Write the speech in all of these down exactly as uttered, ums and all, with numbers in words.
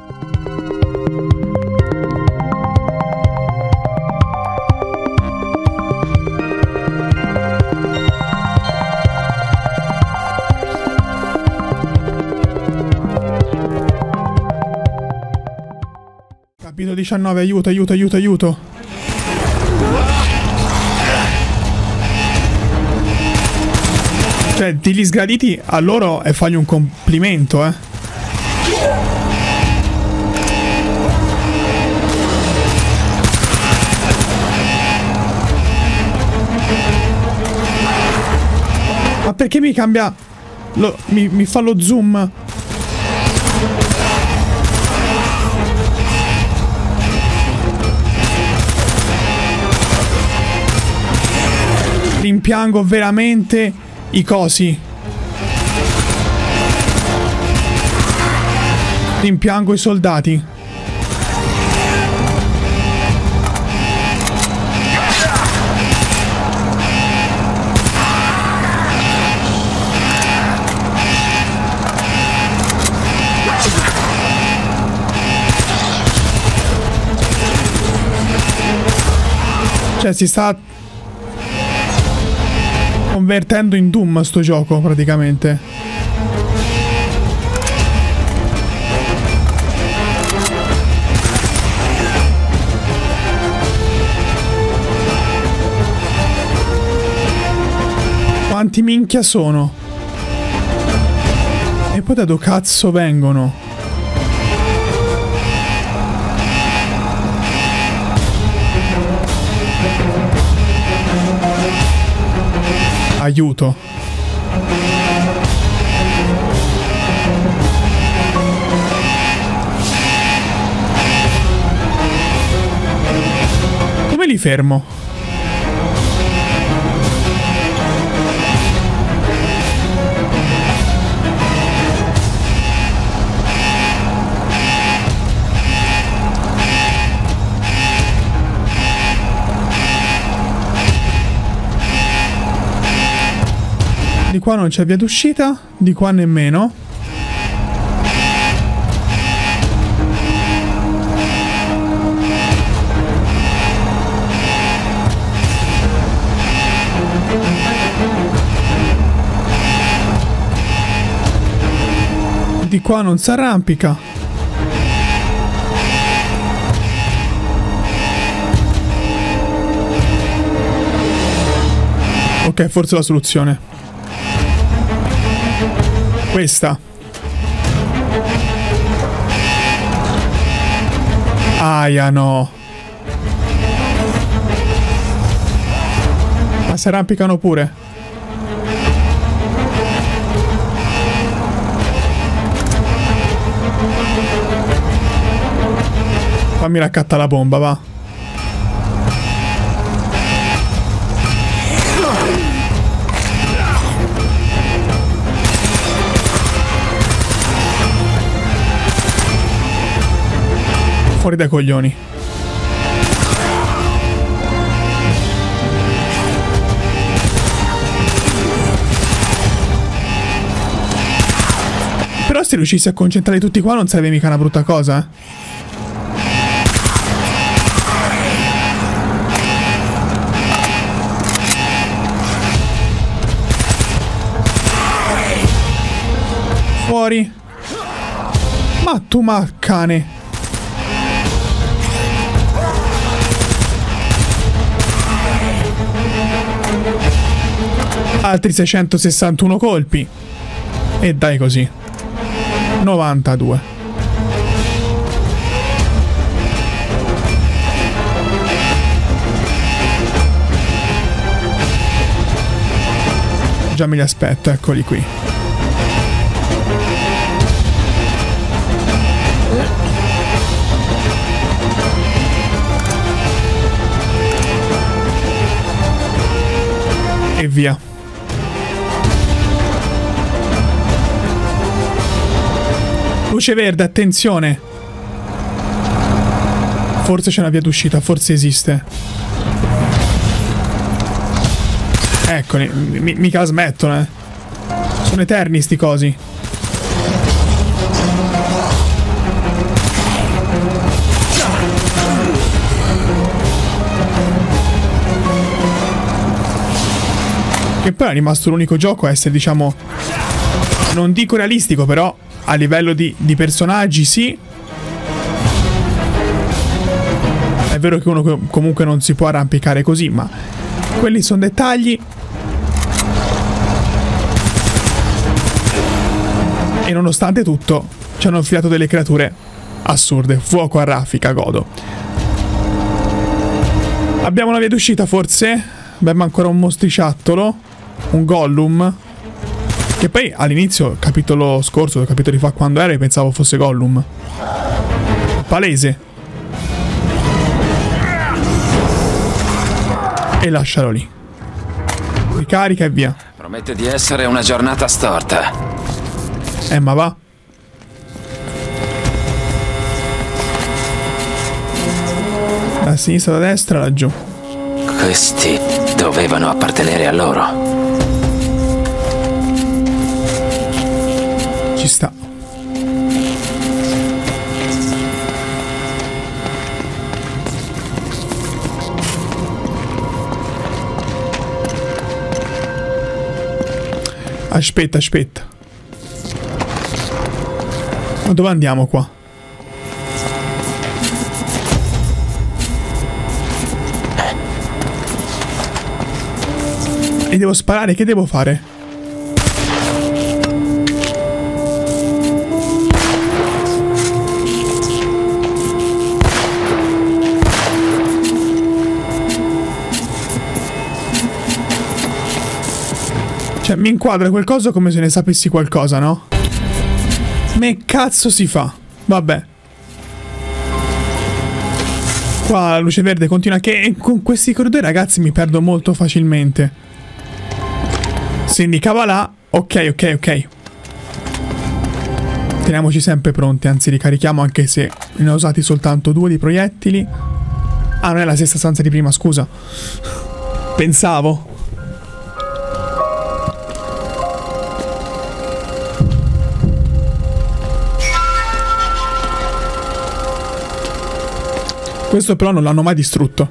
Capitolo diciannove, aiuto, aiuto, aiuto, aiuto. Cioè, digli sgraditi a loro e fagli un complimento, eh. Ma perché mi cambia... Lo, mi, mi fa lo zoom? Rimpiango veramente i cosi. Rimpiango i soldati. Cioè si sta convertendo in Doom sto gioco praticamente. Quanti minchia sono? E poi da dove cazzo vengono? Aiuto. Come li fermo? Di qua non c'è via d'uscita, di qua nemmeno. Di qua non si arrampica. Ok, forse è la soluzione. Questa. Aia, no. Ma si arrampicano pure. Fammi raccatta la bomba, va. Fuori dai coglioni. Però se riuscissi a concentrare tutti qua non sarebbe mica una brutta cosa, eh. Fuori. Ma tu ma cane. Altri seicentosessantuno colpi. E dai così. novantadue. Già me li aspetto, eccoli qui. E via. Luce verde, attenzione. Forse c'è una via d'uscita, forse esiste. Eccoli, mi, mica smettono, eh. Sono eterni sti cosi. Che poi è rimasto l'unico gioco a essere, diciamo, non dico realistico, però a livello di, di personaggi sì. È vero che uno comunque non si può arrampicare così, ma quelli sono dettagli. E nonostante tutto ci hanno infilato delle creature assurde. Fuoco a raffica, godo. Abbiamo una via d'uscita forse? Abbiamo ancora un mostriciattolo, un Gollum, che poi all'inizio, capitolo scorso, due capitoli fa quando era, pensavo fosse Gollum. Palese. E lascialo lì. Ricarica e via. Promette di essere una giornata storta. Eh, ma va. Da sinistra, da destra, laggiù. Questi dovevano appartenere a loro. Ci sta. Aspetta, aspetta. Ma dove andiamo qua? E devo sparare, che devo fare? Cioè, mi inquadra quel coso come se ne sapessi qualcosa, no? Me cazzo si fa? Vabbè. Qua la luce verde continua, che con questi corridoi, ragazzi, mi perdo molto facilmente. Si indicava là. Ok, ok, ok. Teniamoci sempre pronti, anzi ricarichiamo anche se ne ho usati soltanto due di proiettili. Ah, non è la stessa stanza di prima, scusa. Pensavo. Questo però non l'hanno mai distrutto.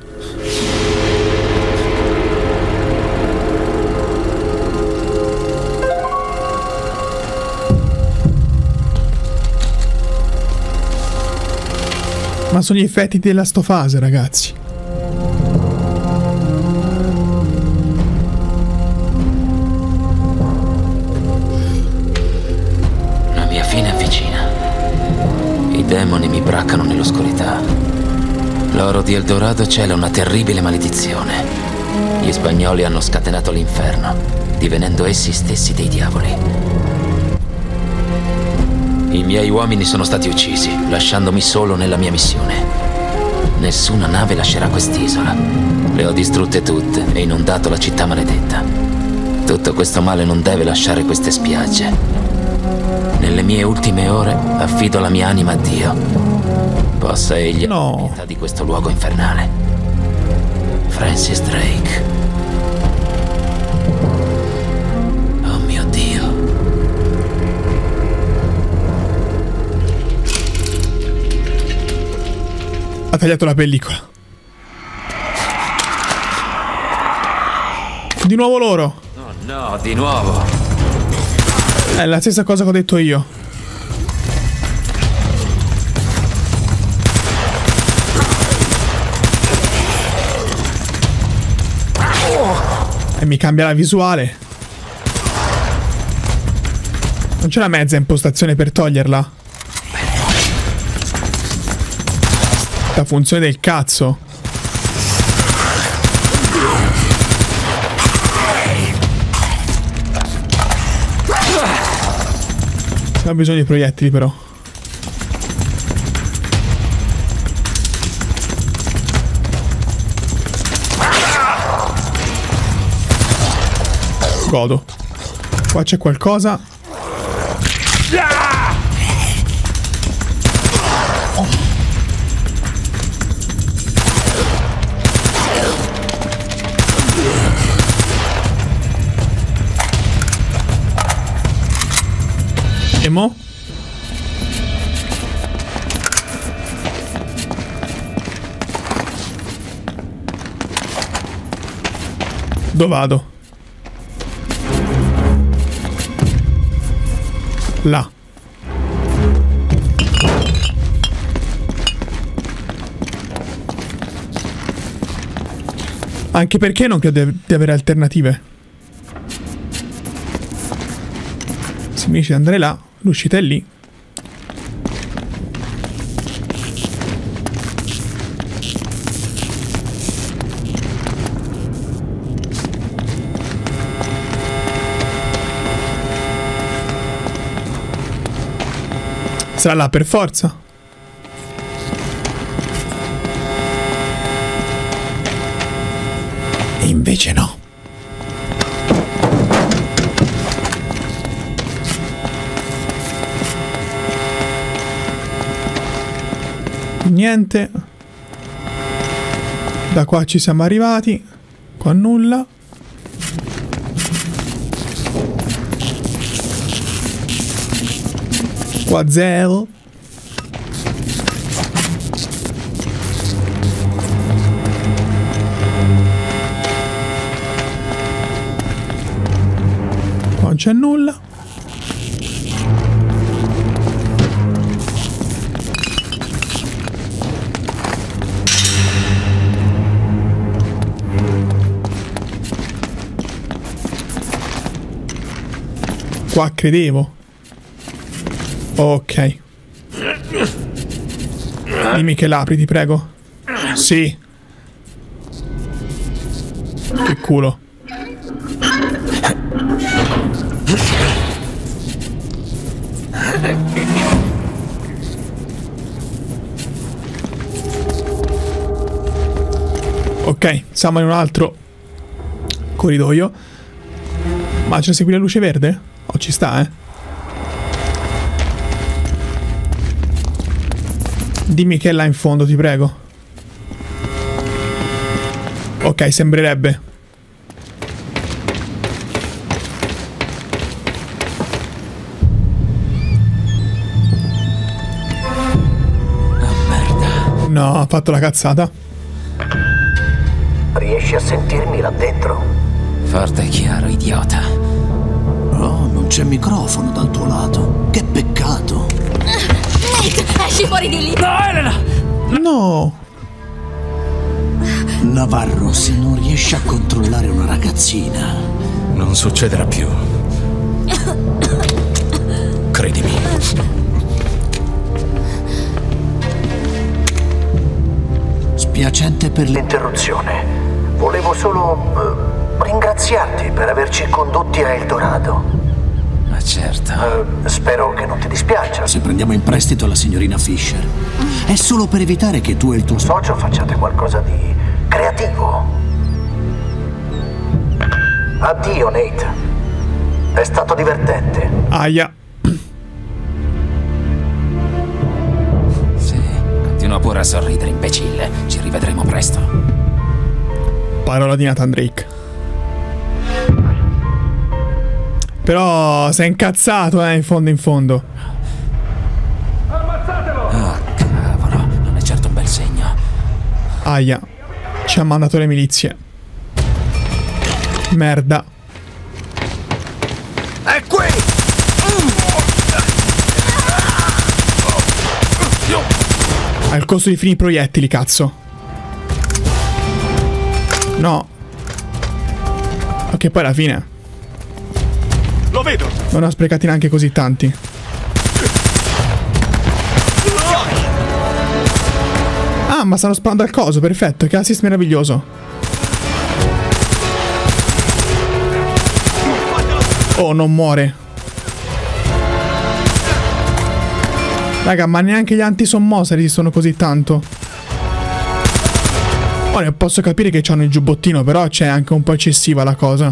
Ma sono gli effetti della sto fase, ragazzi. La mia fine è vicina. I demoni mi braccano nell'oscurità. L'oro di Eldorado cela una terribile maledizione. Gli spagnoli hanno scatenato l'inferno, divenendo essi stessi dei diavoli. I miei uomini sono stati uccisi, lasciandomi solo nella mia missione. Nessuna nave lascerà quest'isola. Le ho distrutte tutte e inondato la città maledetta. Tutto questo male non deve lasciare queste spiagge. Nelle mie ultime ore affido la mia anima a Dio. Possa egli no. avere pietà di questo luogo infernale. Francis Drake. Oh mio Dio. Ha tagliato la pellicola. Di nuovo loro. Oh no, di nuovo. È la stessa cosa che ho detto io. E mi cambia la visuale. Non c'è una mezza impostazione per toglierla? La funzione del cazzo. Non ho bisogno di proiettili però. Godo. Qua c'è qualcosa. E mo? Dove vado? Là. Anche perché non credo di avere alternative. Se mi dice di andare là, l'uscita è lì. Sarà là per forza. E invece no. Niente. Da qua ci siamo arrivati. Qua nulla. Qua zero. Qua non c'è nulla. Qua credevo. Ok. Dimmi che l'apri, ti prego. Sì. Che culo. Ok, siamo in un altro corridoio. Ma c'è qui la luce verde? Oh, ci sta, eh. Dimmi che è là in fondo, ti prego. Ok, sembrerebbe. Oh, merda. No, ha fatto la cazzata. Riesci a sentirmi là dentro? Forte e chiaro, idiota. Oh, non c'è microfono dal tuo lato. Che peccato. Nate, esci fuori di lì! No, Elena! No. Navarro, se non riesci a controllare una ragazzina... Non succederà più. Credimi. Spiacente per le... L'interruzione. Volevo solo eh, ringraziarti per averci condotti a Eldorado. Ma certo. Eh, spero che non ti dispiaccia. Se prendiamo in prestito la signorina Fisher, è solo per evitare che tu e il tuo socio... Socio facciate qualcosa di creativo. Addio, Nate. È stato divertente. Aia. Sì, continua pure a sorridere, imbecille. Ci rivedremo presto. Parola di Nathan Drake. Però sei incazzato, eh, in fondo in fondo. Oh, cavolo, non è certo un bel segno. Aia. Ci ha mandato le milizie. Merda. È qui! Ha il costo di finire i proiettili, cazzo. No. Ok, poi alla fine Lo vedo! non ho sprecati neanche così tanti. Ah, ma stanno sparando al coso, perfetto, che assist meraviglioso. Oh, non muore. Raga, ma neanche gli antisommossa resistono così tanto. Ora posso capire che c'hanno il giubbottino, però c'è anche un po' eccessiva la cosa.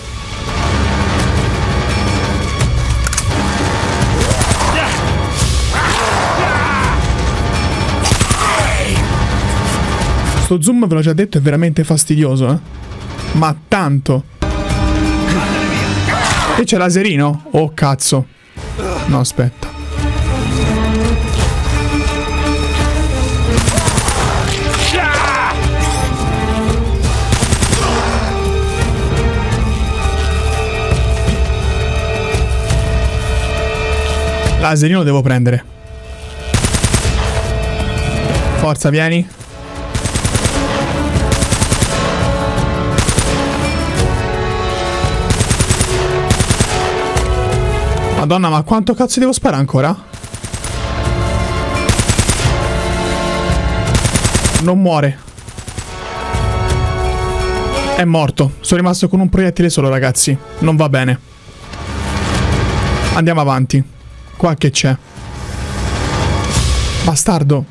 Sto zoom, ve l'ho già detto, è veramente fastidioso, eh. Ma tanto. E c'è laserino? Oh, cazzo. No, aspetta. Laserino lo devo prendere. Forza, vieni. Madonna, ma quanto cazzo devo sparare ancora? Non muore. È morto. Sono rimasto con un proiettile solo, ragazzi. Non va bene. Andiamo avanti. Qua che c'è? Bastardo.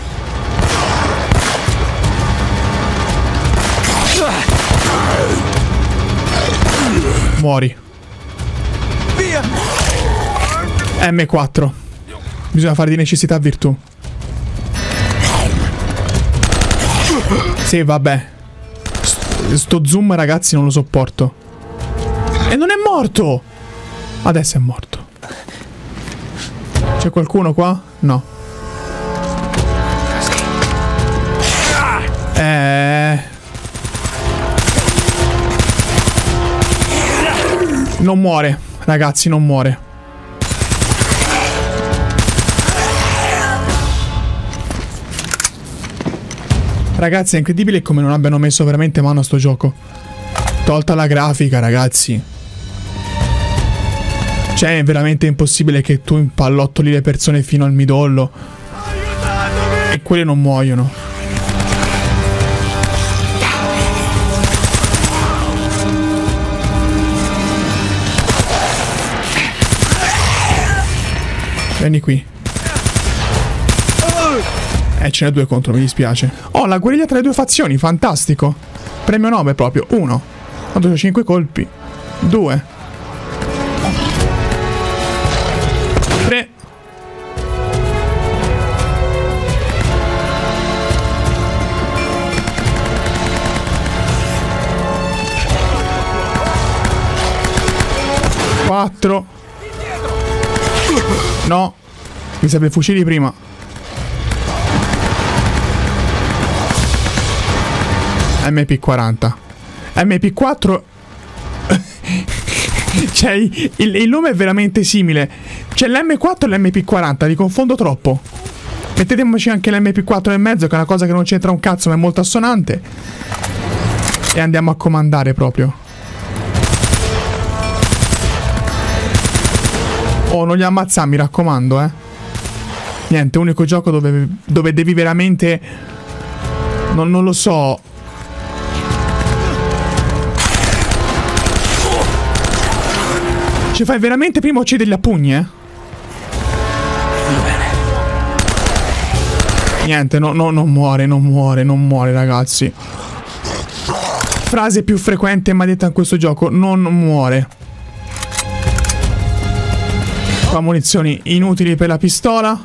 Muori. M quattro. Bisogna fare di necessità virtù. Sì, vabbè. Sto zoom, ragazzi, non lo sopporto. E non è morto. Adesso è morto. C'è qualcuno qua? No. Eh... Non muore. Ragazzi, non muore. Ragazzi, è incredibile come non abbiano messo veramente mano a sto gioco. Tolta la grafica, ragazzi. Cioè, è veramente impossibile che tu impallottoli le persone fino al midollo. Aiutatemi! E quelle non muoiono. Vieni qui. Eh, ce n'è due contro, mi dispiace. Oh, la guerriglia tra le due fazioni, fantastico. Premio nove proprio. Uno. Quanto c'ho cinque colpi. Due. Tre. Quattro. No. Mi serve fucili prima. M P quaranta. M P quattro. Cioè, il, il nome è veramente simile. C'è l'M quattro e l'M P quaranta, li confondo troppo. Metteteci anche l'M P quattro nel mezzo, che è una cosa che non c'entra un cazzo, ma è molto assonante. E andiamo a comandare proprio. Oh, non li ammazzare, mi raccomando, eh. Niente, unico gioco dove, dove devi veramente... Non, non lo so... Ci fai veramente prima ucciderli a pugni, eh? Niente, no, no, non muore, non muore, non muore, ragazzi. Frase più frequente mai detta in questo gioco: non muore. Qua munizioni inutili per la pistola.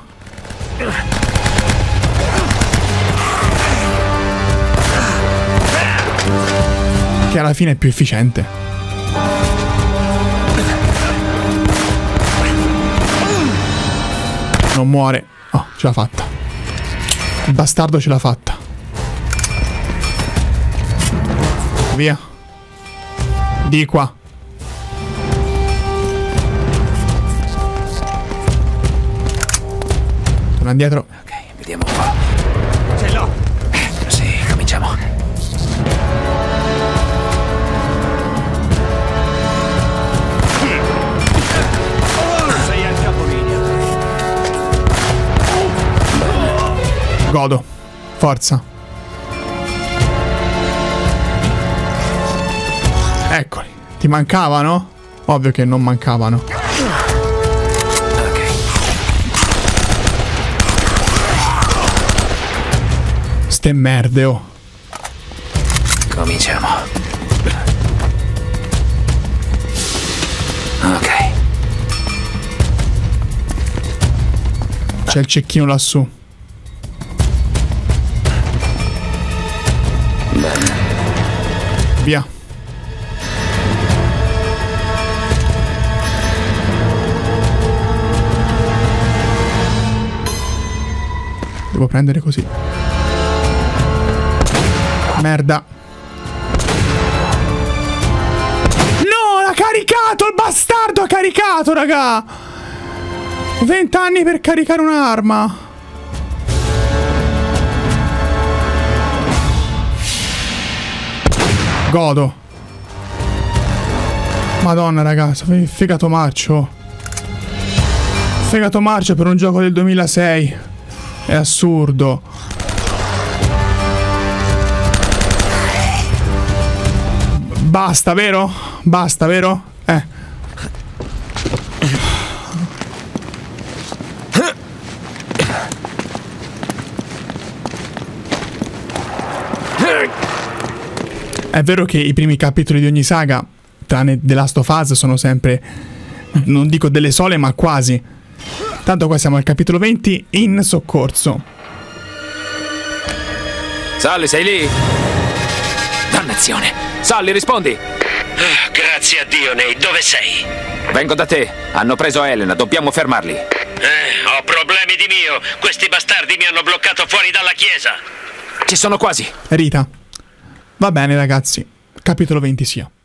Che alla fine è più efficiente. Non muore. Oh, ce l'ha fatta. Il bastardo ce l'ha fatta. Via. Di qua. Torna indietro. Ok, vediamo un po'. Ce l'ho. Sì, cominciamo. Sei al capolinea. Godo. Forza. Eccoli. Ti mancavano? Ovvio che non mancavano. Ok. Ste merde, oh. Cominciamo. Ok. C'è il cecchino lassù. Bene. Via. Devo prendere così. Merda. No, l'ha caricato! Il bastardo ha caricato, raga! vent'anni per caricare un'arma. Godo. Madonna ragazzi, fegato marcio. Fegato marcio per un gioco del duemilasei. È assurdo. Basta, vero? Basta, vero? Eh. È vero che i primi capitoli di ogni saga, tranne The Last of Us, sono sempre, non dico delle sole, ma quasi. Tanto qua siamo al capitolo venti, in soccorso. Sully, sei lì? Dannazione! Sully, rispondi! Oh, grazie a Dio, Nate. Dove sei? Vengo da te. Hanno preso Elena, dobbiamo fermarli. Eh, ho problemi di mio. Questi bastardi mi hanno bloccato fuori dalla chiesa. Ci sono quasi. Rita. Va bene ragazzi, capitolo venti sia.